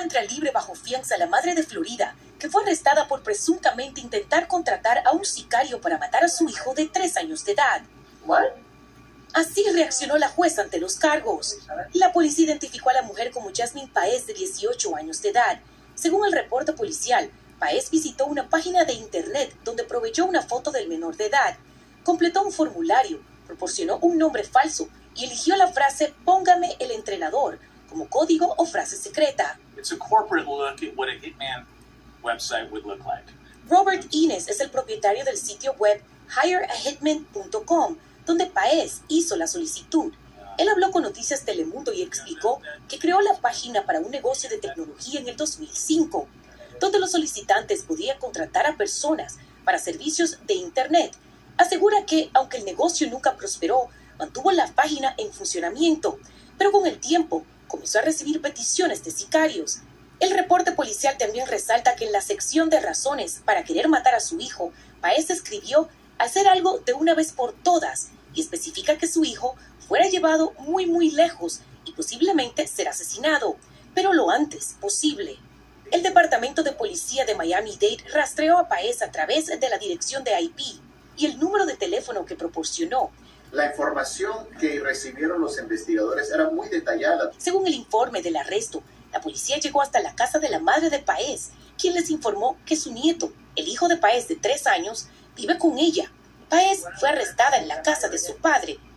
encuentra libre bajo fianza la madre de Florida, que fue arrestada por presuntamente intentar contratar a un sicario para matar a su hijo de 3 años de edad. What? Así reaccionó la jueza ante los cargos. La policía identificó a la mujer como Jasmine Paez, de 18 años de edad. Según el reporte policial, Paez visitó una página de internet donde proveyó una foto del menor de edad, completó un formulario, proporcionó un nombre falso y eligió la frase "póngame el entrenador" como código o frase secreta. It's a corporate look at what a hitman website would look like. Robert Innes es el propietario del sitio web hireahitman.com, donde Paez hizo la solicitud. Él habló con Noticias Telemundo y explicó que creó la página para un negocio de tecnología en el 2005, donde los solicitantes podían contratar a personas para servicios de Internet. Asegura que, aunque el negocio nunca prosperó, mantuvo la página en funcionamiento, pero con el tiempo comenzó a recibir peticiones de sicarios. El reporte policial también resalta que en la sección de razones para querer matar a su hijo, Paez escribió hacer algo de una vez por todas y especifica que su hijo fuera llevado muy lejos y posiblemente ser asesinado, pero lo antes posible. El Departamento de Policía de Miami-Dade rastreó a Paez a través de la dirección de IP y el número de teléfono que proporcionó. La información que recibieron los investigadores era muy detallada. Según el informe del arresto, la policía llegó hasta la casa de la madre de Paez, quien les informó que su nieto, el hijo de Paez de 3 años, vive con ella. Paez fue arrestada en la casa de su padre